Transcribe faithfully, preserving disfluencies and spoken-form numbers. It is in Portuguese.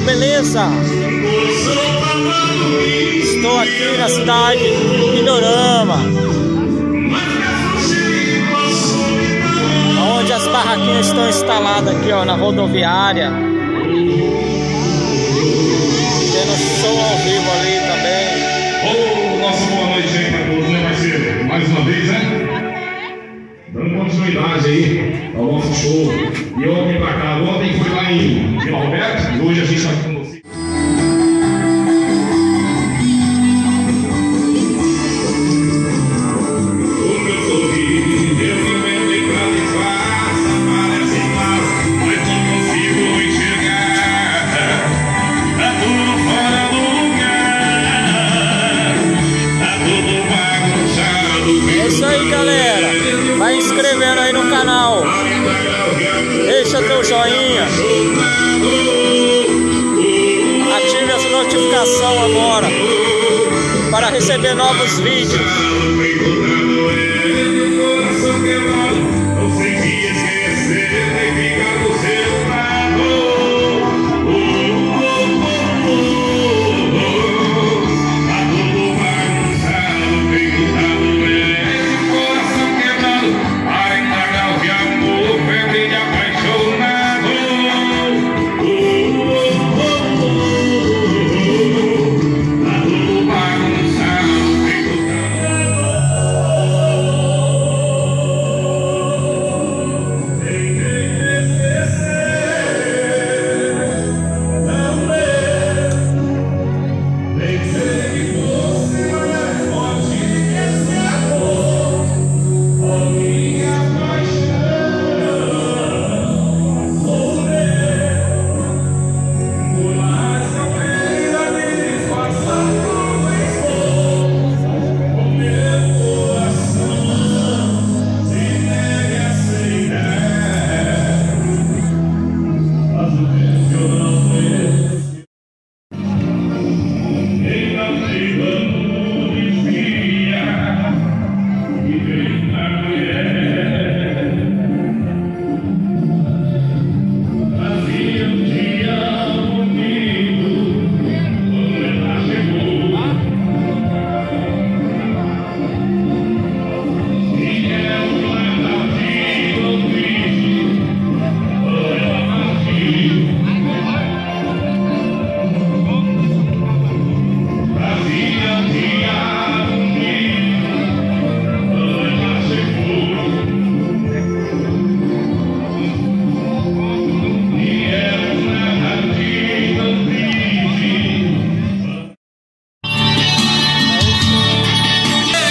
beleza? Estou aqui na cidade de Pindorama, onde as barraquinhas estão instaladas aqui, ó, na rodoviária. Tendo show ao vivo ali também. Ô, nossa boa noite aí pra todos, né, parceiro? Mais uma vez, né? Dando continuidade aí ao nosso show. E ontem pra cá, ontem foi lá em Vila Roberto, e hoje a gente tá aqui com você. É isso aí, galera. Vai inscrevendo aí no canal. Deixa teu joinha. Ative as notificações agora para receber novos vídeos.